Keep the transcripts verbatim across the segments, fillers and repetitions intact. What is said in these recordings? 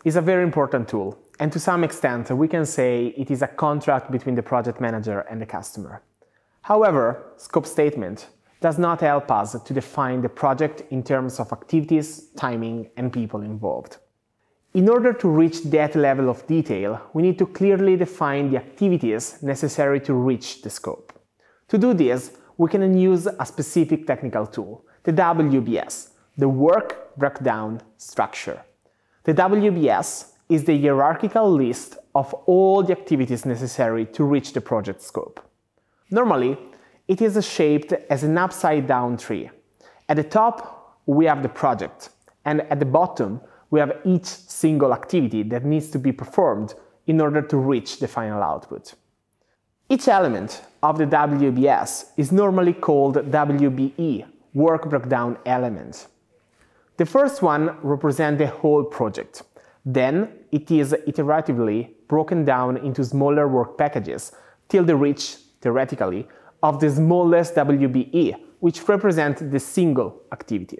is a very important tool, and to some extent we can say it is a contract between the project manager and the customer. However, scope statement does not help us to define the project in terms of activities, timing, and people involved. In order to reach that level of detail, we need to clearly define the activities necessary to reach the scope. To do this, we can use a specific technical tool, the W B S, the Work Breakdown Structure. The W B S is the hierarchical list of all the activities necessary to reach the project scope. Normally, it is shaped as an upside-down tree. At the top, we have the project, and at the bottom, we have each single activity that needs to be performed in order to reach the final output. Each element of the W B S is normally called W B E, Work Breakdown Element. The first one represents the whole project. Then it is iteratively broken down into smaller work packages till the reach, theoretically, of the smallest W B E, which represents the single activity.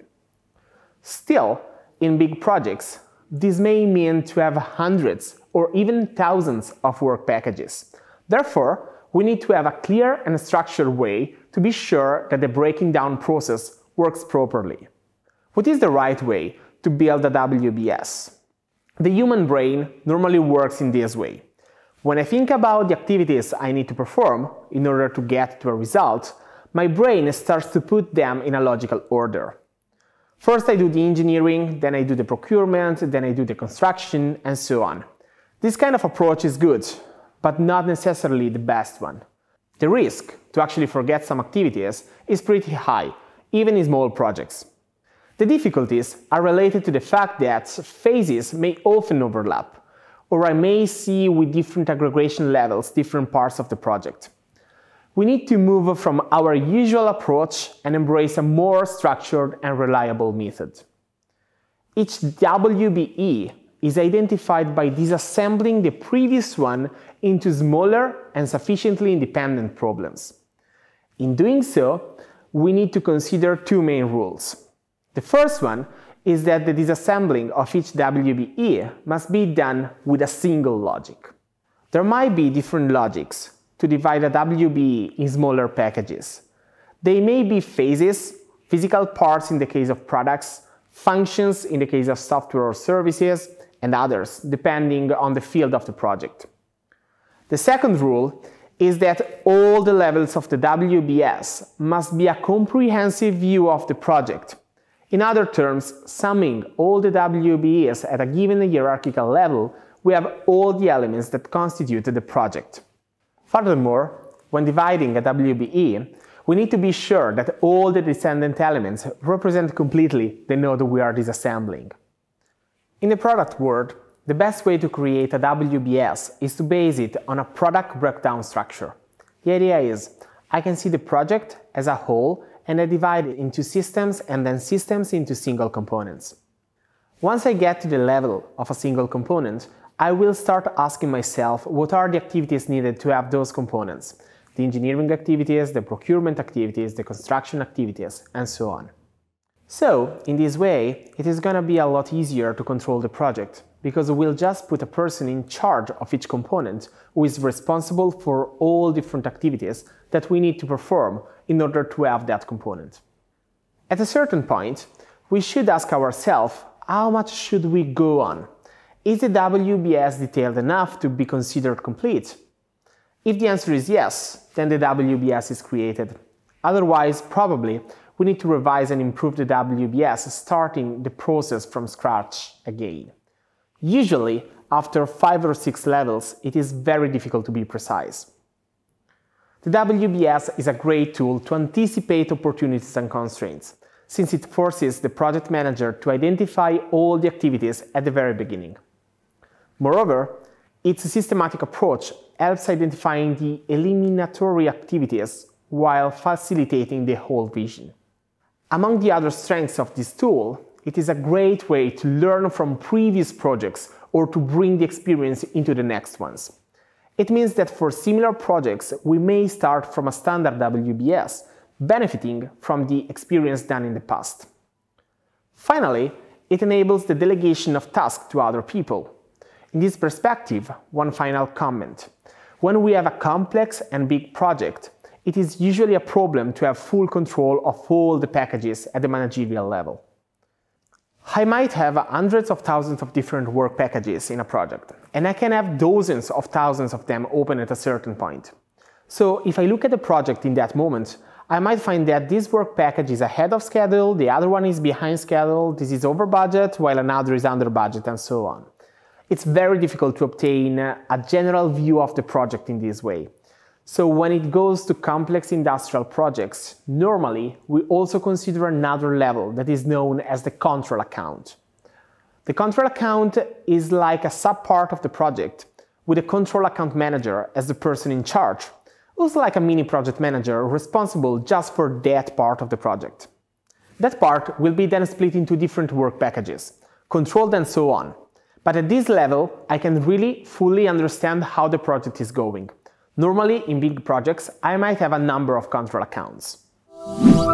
Still, in big projects, this may mean to have hundreds or even thousands of work packages. Therefore, we need to have a clear and structured way to be sure that the breaking down process works properly. What is the right way to build a W B S? The human brain normally works in this way. When I think about the activities I need to perform in order to get to a result, my brain starts to put them in a logical order. First I do the engineering, then I do the procurement, then I do the construction, and so on. This kind of approach is good, but not necessarily the best one. The risk to actually forget some activities is pretty high, even in small projects. The difficulties are related to the fact that phases may often overlap, or I may see with different aggregation levels different parts of the project. We need to move from our usual approach and embrace a more structured and reliable method. Each W B E is identified by disassembling the previous one into smaller and sufficiently independent problems. In doing so, we need to consider two main rules. The first one is that the disassembling of each W B E must be done with a single logic. There might be different logics to divide a W B E in smaller packages. They may be phases, physical parts in the case of products, functions in the case of software or services, and others, depending on the field of the project. The second rule is that all the levels of the W B S must be a comprehensive view of the project. In other terms, summing all the W B Es at a given hierarchical level, we have all the elements that constitute the project. Furthermore, when dividing a W B E, we need to be sure that all the descendant elements represent completely the node we are disassembling. In the product world, the best way to create a W B S is to base it on a product breakdown structure. The idea is, I can see the project as a whole and I divide it into systems and then systems into single components. Once I get to the level of a single component, I will start asking myself what are the activities needed to have those components, the engineering activities, the procurement activities, the construction activities, and so on. So, in this way, it is going to be a lot easier to control the project, because we'll just put a person in charge of each component who is responsible for all different activities that we need to perform in order to have that component. At a certain point, we should ask ourselves, how much should we go on? Is the W B S detailed enough to be considered complete? If the answer is yes, then the W B S is created. Otherwise, probably, we need to revise and improve the W B S, starting the process from scratch again. Usually, after five or six levels, it is very difficult to be precise. The W B S is a great tool to anticipate opportunities and constraints, since it forces the project manager to identify all the activities at the very beginning. Moreover, its systematic approach helps identifying the eliminatory activities while facilitating the whole vision. Among the other strengths of this tool, it is a great way to learn from previous projects or to bring the experience into the next ones. It means that for similar projects, we may start from a standard W B S, benefiting from the experience done in the past. Finally, It enables the delegation of tasks to other people. In this perspective, one final comment. When we have a complex and big project, it is usually a problem to have full control of all the packages at the managerial level. I might have hundreds of thousands of different work packages in a project, and I can have dozens of thousands of them open at a certain point. So if I look at the project in that moment, I might find that this work package is ahead of schedule, the other one is behind schedule, this is over budget, while another is under budget, and so on. It's very difficult to obtain a general view of the project in this way. So when it goes to complex industrial projects, normally we also consider another level that is known as the control account. The control account is like a sub-part of the project, with a control account manager as the person in charge, who's like a mini project manager responsible just for that part of the project. That part will be then split into different work packages, controlled and so on. But at this level, I can really fully understand how the project is going. Normally, in big projects, I might have a number of control accounts.